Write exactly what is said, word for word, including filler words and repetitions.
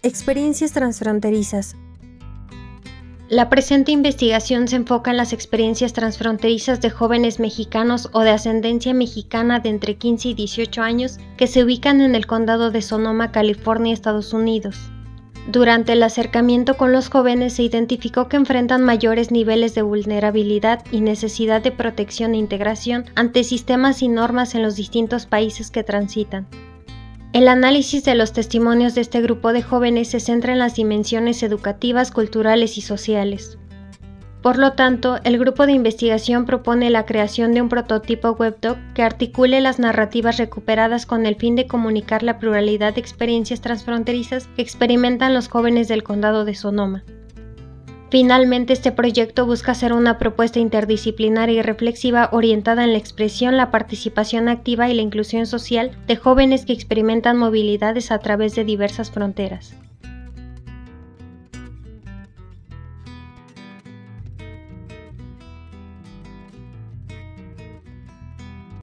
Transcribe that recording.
Experiencias transfronterizas. La presente investigación se enfoca en las experiencias transfronterizas de jóvenes mexicanos o de ascendencia mexicana de entre quince y dieciocho años que se ubican en el condado de Sonoma, California, Estados Unidos. Durante el acercamiento con los jóvenes se identificó que enfrentan mayores niveles de vulnerabilidad y necesidad de protección e integración ante sistemas y normas en los distintos países que transitan. El análisis de los testimonios de este grupo de jóvenes se centra en las dimensiones educativas, culturales y sociales. Por lo tanto, el grupo de investigación propone la creación de un prototipo webdoc que articule las narrativas recuperadas con el fin de comunicar la pluralidad de experiencias transfronterizas que experimentan los jóvenes del condado de Sonoma. Finalmente, este proyecto busca hacer una propuesta interdisciplinaria y reflexiva orientada en la expresión, la participación activa y la inclusión social de jóvenes que experimentan movilidades a través de diversas fronteras.